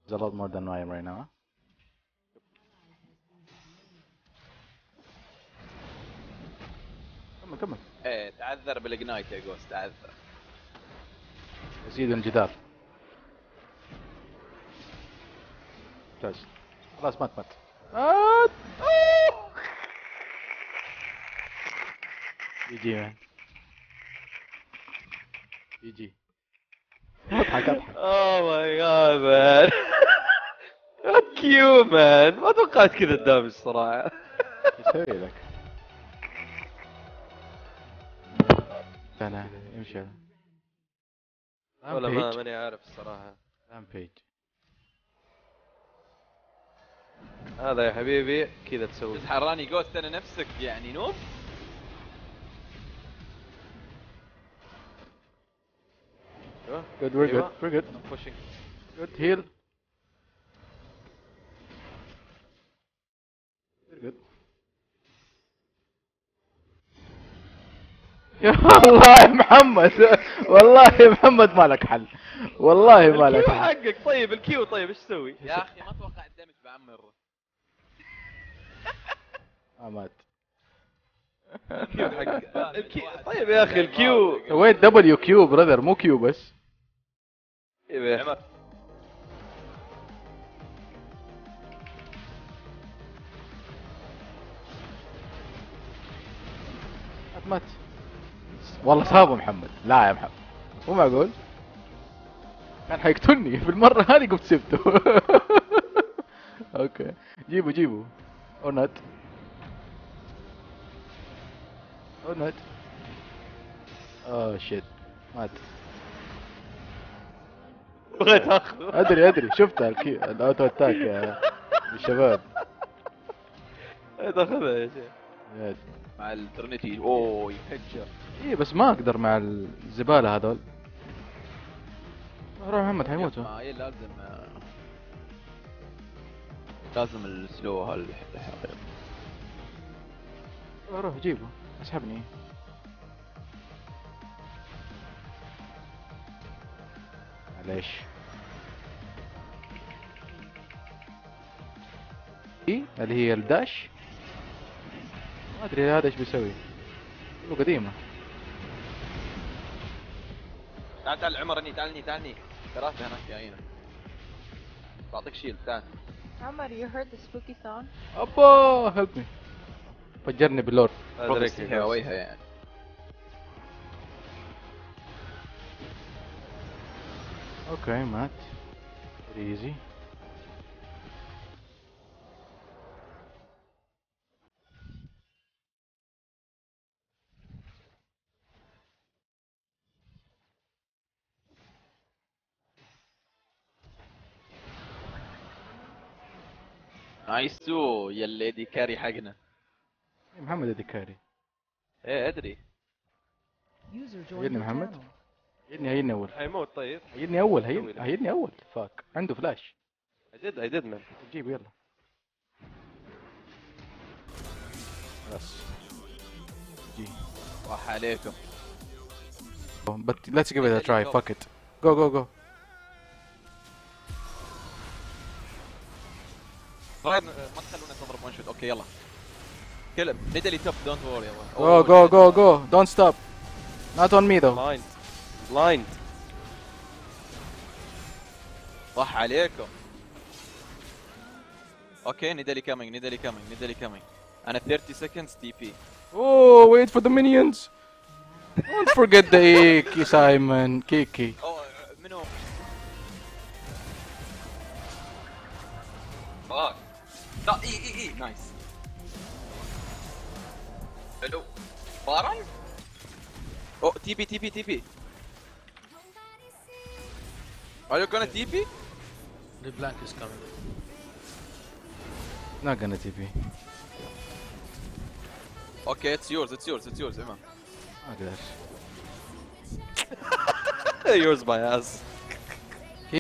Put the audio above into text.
There's a lot more than I am right now. Huh? كمل. ايه تعذر بالاجنايت يا جوست، تعذر. يزيد الجدار. ممتاز. خلاص مات. يجي مان. يجي. اضحك. اوه ماي جاد مان. كيو مان، ما توقعت كذا الدامج الصراحه. يسوي لك؟ لا امشي. ولا ماني عارف الصراحه. رامبيج. هذا يا حبيبي كذا تسوي. تحراني جوست انا نفسك يعني نوب. Good, we're good. We're good. I'm pushing. Good, heal. We're good. يا الله يا محمد، والله يا محمد ما لك حل، والله ما لك الكيو حل. حقك طيب، الكيو طيب ايش تسوي؟ يا اخي ما اتوقع الدمج بعمر. مات. الكيو حقك طيب يا اخي الكيو. سويت دبليو كيو برادر، مو كيو بس. عمر مات. والله صابه محمد. لا يا محمد مو معقول، كان حيقتلني بالمرة هذه قمت سبته. اوكي جيبوا او نت اوه شيت مات. بغيت اخذه. ادري شفتها الاوتو اتاك يا الشباب. بغيت اخذها يا شيخ. يس. مع الترنتي اوه يفجر. ايه بس ما اقدر مع الزبالة هذول. روح محمد حيموتوا. اي لازم السلو هالحرب. روح جيبه اسحبني. معليش. ايه اللي هي الداش، ما ادري هذا ايش بيسوي، له قديمة. تعال عمر، تعالني ثلاثة هناك جايين. بعطيك شيل تعال. Amar, you heard the spooky song? ابا هيلب مي. فجرني باللور. هي ويها يعني. اوكي مات. ايزي. نايسو يا الليدي كاري حقنا. محمد الدكاري. ايه ادري. هيني محمد. هيني اول. حيموت طيب. هيني اول فاك عنده فلاش. I did man. جيب يلا. بس جي. راح عليكم. But let's give it a try. Fuck it. Go. طيب ما تخلونا نضرب ون شوت. اوكي يلا. كلب ندلي توب دونت ووري يلا. Go. Don't stop. Not on me though. Blind. راح عليكم. اوكي ندلي كامينج. انا 30 seconds TP. Oh, wait for the minions. Don't forget the Iki, Simon. Kiki. اوه منو؟ فاك. لا اي نايس. حلو. بارن؟ اوه TP. Are you gonna TP? The blank is coming. Not gonna TP. Okay, it's yours, Iman. ما اقدر. Yours my ass.